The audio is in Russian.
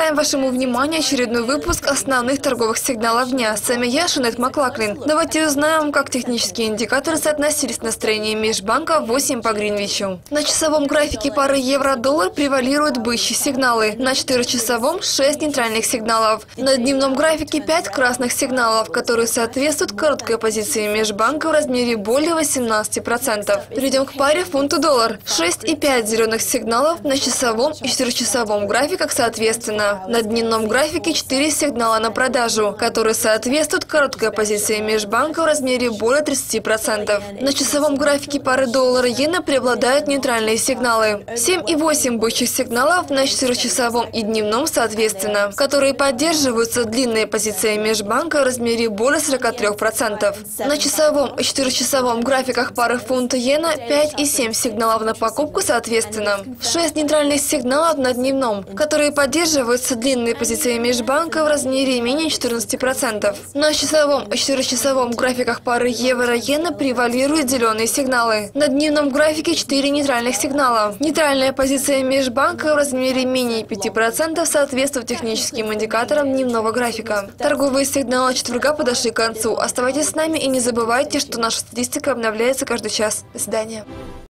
Представляем вашему вниманию очередной выпуск основных торговых сигналов дня. С вами я, Шанет Маклаклин. Давайте узнаем, как технические индикаторы соотносились с настроением межбанка в 8 по Гринвичу. На часовом графике пары евро-доллар превалируют бычьи сигналы. На 4-часовом 6 нейтральных сигналов. На дневном графике 5 красных сигналов, которые соответствуют короткой позиции межбанка в размере более 18%. Перейдем к паре фунт-доллар. 6 и 5 зеленых сигналов на часовом и 4-часовом графиках соответственно. На дневном графике 4 сигнала на продажу, которые соответствуют короткой позиции межбанка в размере более 30%. На часовом графике пары доллар-иена преобладают нейтральные сигналы. 7 и 8 бычьих сигналов на 4-часовом и дневном соответственно, которые поддерживаются длинной позицией межбанка в размере более 43%. На часовом и 4-часовом графиках пары фунт-иена 5 и 7 сигналов на покупку соответственно. 6 нейтральных сигналов на дневном, которые поддерживаются длинной позицией межбанка в размере менее 14%. На часовом и 4-часовом графиках пары евро-иена превалируют зеленые сигналы. На дневном графике 4 нейтральных сигнала. Нейтральная позиция межбанка в размере менее 5% соответствует техническим индикаторам дневного графика. Торговые сигналы четверга подошли к концу. Оставайтесь с нами и не забывайте, что наша статистика обновляется каждый час. До свидания.